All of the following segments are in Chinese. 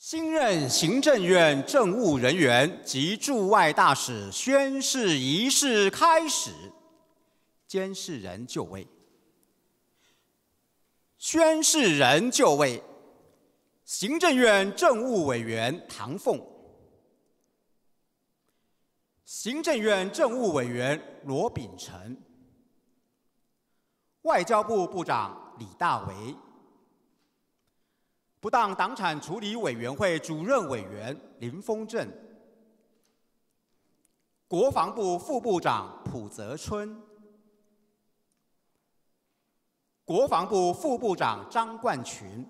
新任行政院政务人员及驻外大使宣誓仪式开始，监事人就位。宣誓人就位，行政院政务委员唐凤，行政院政务委员罗秉成，外交部部长李大为。 不当党产处理委员会主任委员林峰正，国防部副部长朴泽春，国防部副部长张冠群，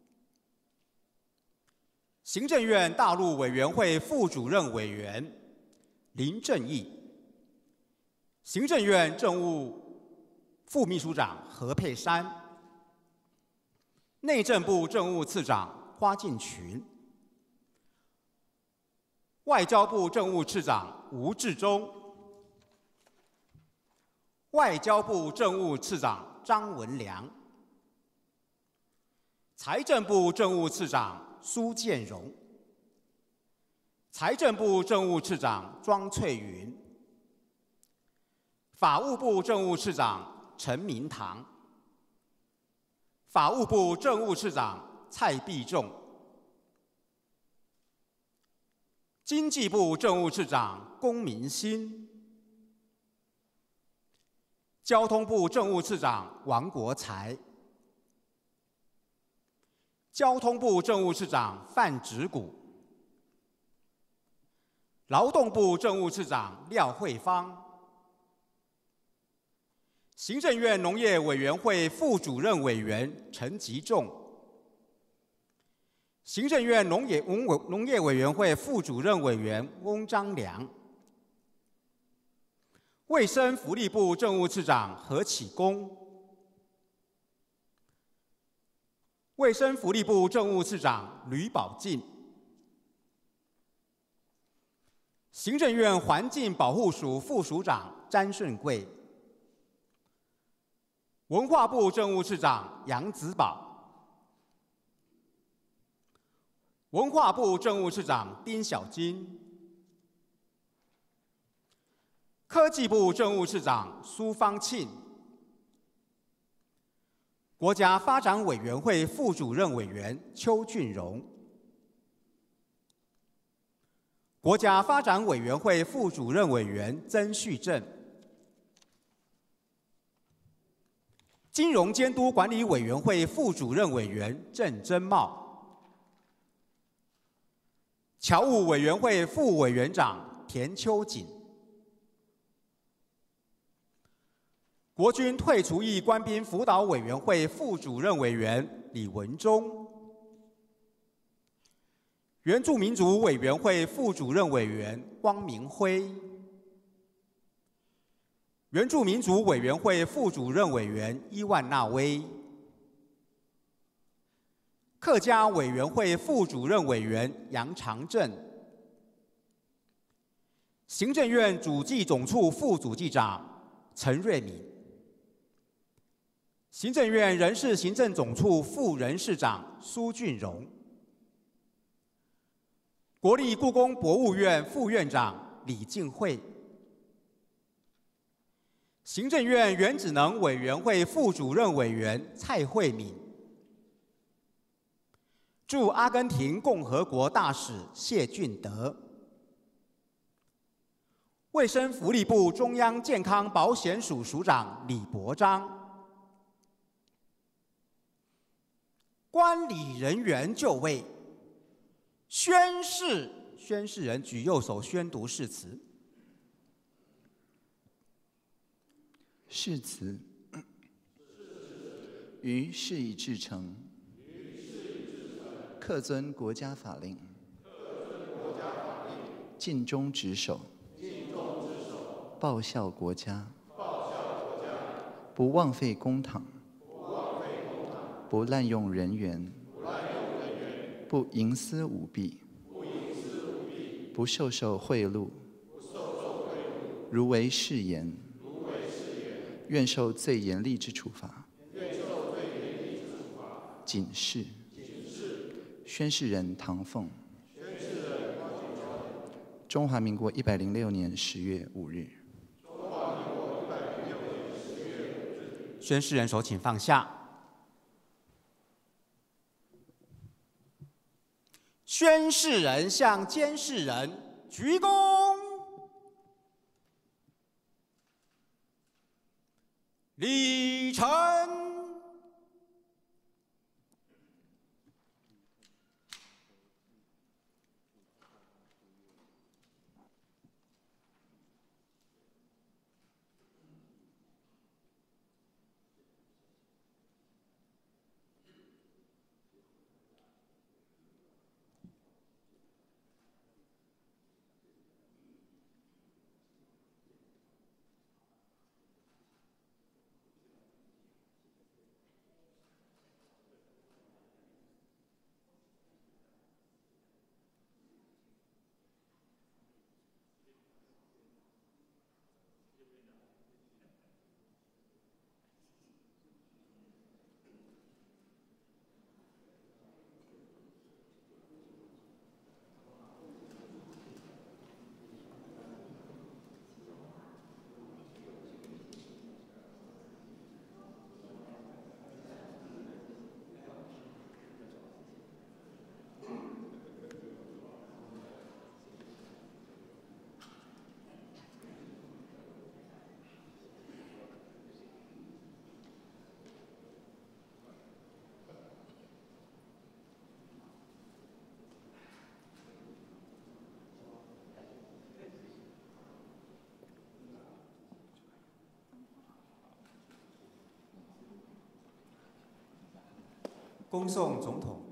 行政院大陆委员会副主任委员林正义，行政院政务副秘书长何佩珊。 内政部政务次长花敬群，外交部政务次长吴志忠，外交部政务次长张文良，财政部政务次长苏建荣，财政部政务次长庄翠云，法务部政务次长陈明堂。 法务部政务次长蔡必仲，经济部政务次长龚明鑫，交通部政务次长王国才，交通部政务次长范植谷，劳动部政务次长廖慧芳。 行政院农业委员会副主任委员陈吉仲，行政院农业委员会副主任委员翁章良，卫生福利部政务次长何启功，卫生福利部政务次长吕宝进，行政院环境保护署副署长詹顺贵。 文化部政务次长杨子宝，文化部政务次长丁小金，科技部政务次长苏方庆，国家发展委员会副主任委员邱俊荣，国家发展委员会副主任委员曾旭正。 金融监督管理委员会副主任委员郑真茂，侨务委员会副委员长田秋瑾，国军退除役官兵辅导委员会副主任委员李文忠，原住民族委员会副主任委员汪明辉。 原住民族委员会副主任委员伊万纳威，客家委员会副主任委员杨长正，行政院主计总处副主计长陈瑞敏，行政院人事行政总处副人事长苏俊荣，国立故宫博物院副院长李静慧。 行政院原子能委员会副主任委员蔡慧敏，驻阿根廷共和国大使谢俊德，卫生福利部中央健康保险署署长李伯章，观礼人员就位，宣誓人举右手宣读誓词。 誓词于誓已至诚，恪遵国家法令，尽忠职守，报效国家，不枉费公帑，不滥用人员，不营私舞弊，不授受贿赂，如违誓言。 愿受最严厉之处罚。谨誓。 宣誓人唐凤。中华民国106年10月5日。 宣誓人手请放下。宣誓人向监誓人鞠躬。礼成。恭送总统。